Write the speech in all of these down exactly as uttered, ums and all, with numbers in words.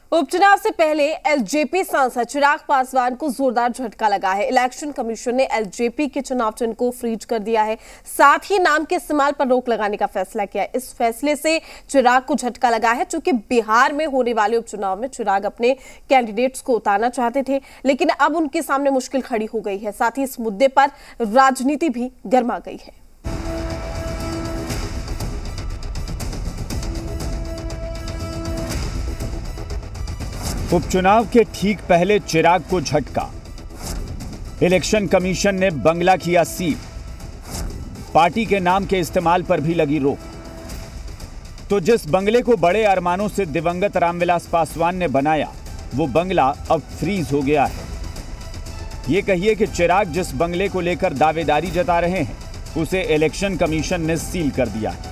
उपचुनाव से पहले एलजेपी सांसद चिराग पासवान को जोरदार झटका लगा है। इलेक्शन कमीशन ने एलजेपी के चुनाव चिन्ह को फ्रीज कर दिया है, साथ ही नाम के इस्तेमाल पर रोक लगाने का फैसला किया है। इस फैसले से चिराग को झटका लगा है, चूंकि बिहार में होने वाले उपचुनाव में चिराग अपने कैंडिडेट्स को उतारना चाहते थे, लेकिन अब उनके सामने मुश्किल खड़ी हो गई है। साथ ही इस मुद्दे पर राजनीति भी गर्मा गई है। उपचुनाव के ठीक पहले चिराग को झटका। इलेक्शन कमीशन ने बंगला किया सील। पार्टी के नाम के इस्तेमाल पर भी लगी रोक। तो जिस बंगले को बड़े अरमानों से दिवंगत रामविलास पासवान ने बनाया, वो बंगला अब फ्रीज हो गया है। ये कहिए कि चिराग जिस बंगले को लेकर दावेदारी जता रहे हैं, उसे इलेक्शन कमीशन ने सील कर दिया है।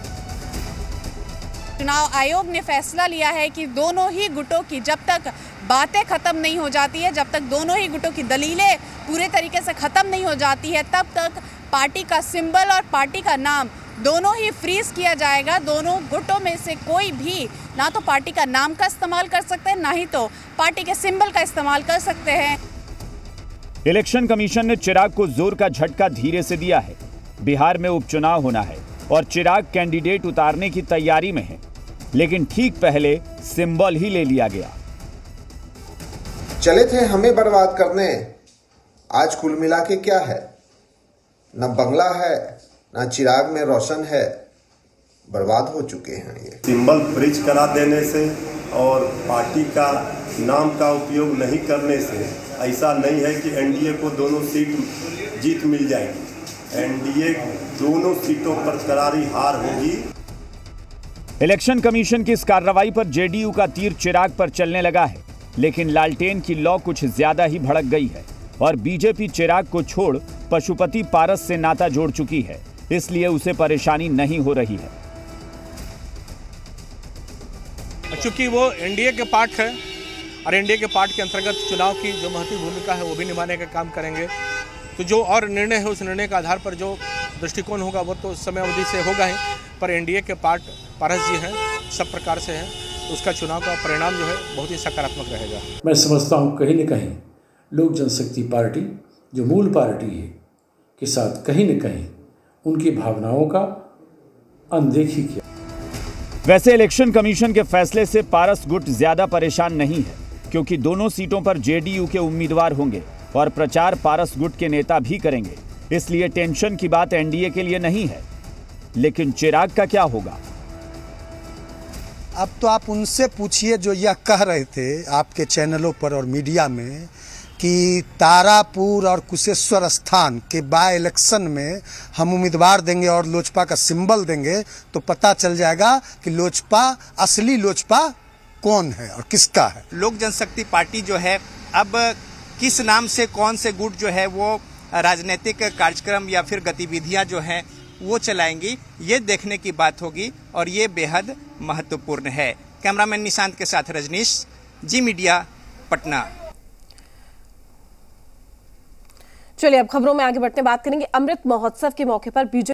चुनाव आयोग ने फैसला लिया है कि दोनों ही गुटों की जब तक बातें खत्म नहीं हो जाती है, जब तक दोनों ही गुटों की दलीलें पूरे तरीके से खत्म नहीं हो जाती है, तब तक पार्टी का सिंबल और पार्टी का नाम दोनों ही फ्रीज किया जाएगा। दोनों गुटों में से कोई भी ना तो पार्टी का नाम का इस्तेमाल कर सकते हैं, ना ही तो पार्टी के सिंबल का इस्तेमाल कर सकते हैं। इलेक्शन कमीशन ने चिराग को जोर का झटका धीरे से दिया है। बिहार में उपचुनाव होना है और चिराग कैंडिडेट उतारने की तैयारी में है, लेकिन ठीक पहले सिंबल ही ले लिया गया। चले थे हमें बर्बाद करने, आज कुल मिला के क्या है? न बंगला है, न चिराग में रोशन है, बर्बाद हो चुके हैं। ये सिंबल फ्रीज करा देने से और पार्टी का नाम का उपयोग नहीं करने से ऐसा नहीं है कि एनडीए को दोनों सीट जीत मिल जाएगी। एनडीए दोनों सीटों पर करारी हार होगी। इलेक्शन कमीशन की इस कार्रवाई पर जेडीयू का तीर चिराग पर चलने लगा है, लेकिन लालटेन की लौ कुछ ज्यादा ही भड़क गई है और बीजेपी चिराग को छोड़ पशुपति पारस से नाता जोड़ चुकी है, इसलिए उसे परेशानी नहीं हो रही है। चूंकि वो एनडीए के पार्ट है और एनडीए के पार्ट के अंतर्गत चुनाव की जो महत्वपूर्ण भूमिका है वो भी निभाने का काम करेंगे, तो जो और निर्णय है उस निर्णय के आधार पर जो दृष्टिकोण होगा वो तो समय अवधि से होगा ही, पर एनडीए के पार्ट पारस जी हैं, सब प्रकार से हैं, तो उसका चुनाव का परिणाम जो है बहुत ही सकारात्मक रहेगा। मैं समझता हूँ कहीं न कहीं लोक जनशक्ति पार्टी जो मूल पार्टी है के साथ कहीं न कहीं उनकी भावनाओं का अनदेखी किया। वैसे इलेक्शन कमीशन के फैसले से पारस गुट ज्यादा परेशान नहीं है, क्योंकि दोनों सीटों पर जेडीयू के उम्मीदवार होंगे और प्रचार पारस गुट के नेता भी करेंगे, इसलिए टेंशन की बात एनडीए के लिए नहीं है। लेकिन चिराग का क्या होगा? अब तो आप उनसे पूछिए जो यह कह रहे थे आपके चैनलों पर और मीडिया में कि तारापुर और कुशेश्वर स्थान के बाय इलेक्शन में हम उम्मीदवार देंगे और लोजपा का सिंबल देंगे, तो पता चल जाएगा कि लोजपा असली लोजपा कौन है और किसका है। लोक जनशक्ति पार्टी जो है अब किस नाम से कौन से गुट जो है वो राजनीतिक कार्यक्रम या फिर गतिविधियां जो हैं वो चलाएंगी, ये देखने की बात होगी और ये बेहद महत्वपूर्ण है। कैमरामैन निशांत के साथ रजनीश, जी मीडिया, पटना। चलिए अब खबरों में आगे बढ़ते बात करेंगे। अमृत महोत्सव के मौके पर बीजेपी